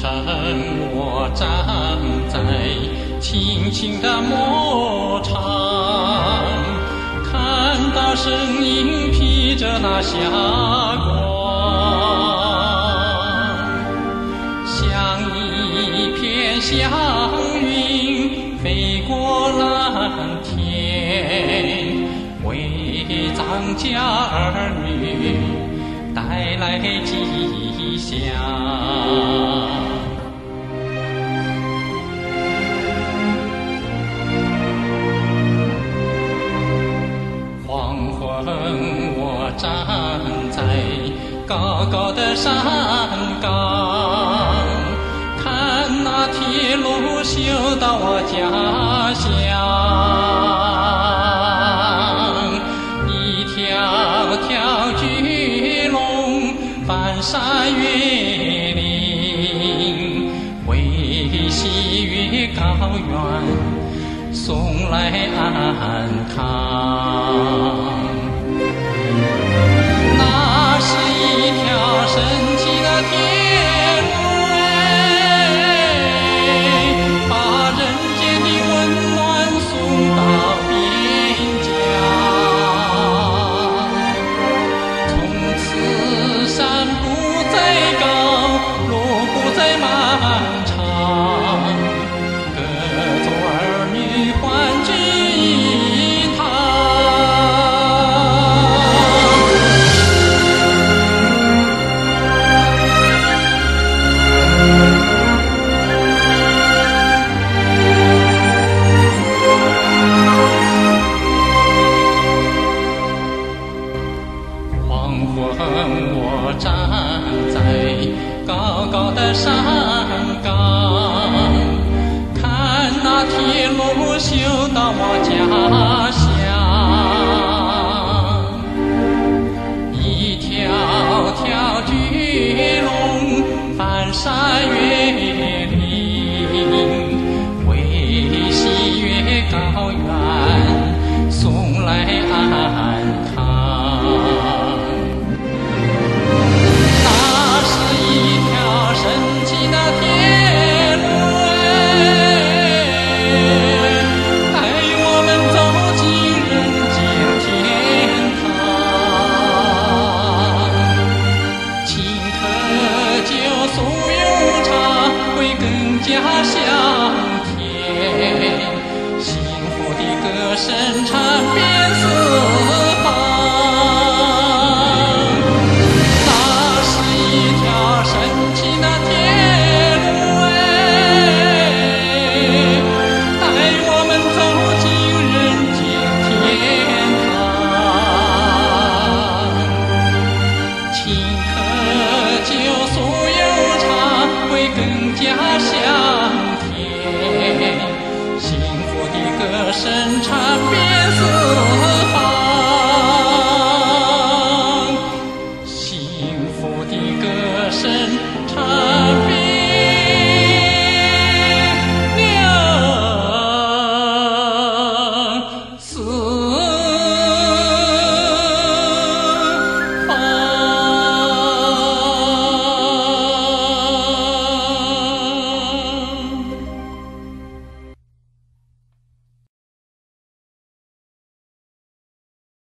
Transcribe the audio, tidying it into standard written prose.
我站在青青的牧场，看到身影披着那霞光，像一片祥云飞过蓝天，为藏家儿女带来吉祥。黄昏，我站在高高的山岗，看那铁路修到我家乡，一条条巨龙翻山越岭，为喜悦高原送来安康。那是一条神奇的铁路，把人间的温暖送到边疆。从此山不再高，路不再漫长，各族儿女欢聚一堂。黄昏，我站在高高的山岗，看那铁路修到我家乡，一条条巨龙翻山越岭，为喜悦高原送来安康。那是一条神奇的铁路，带我们走进人间天堂。请喝酒送永茶，会更加香甜，幸福的歌声传遍四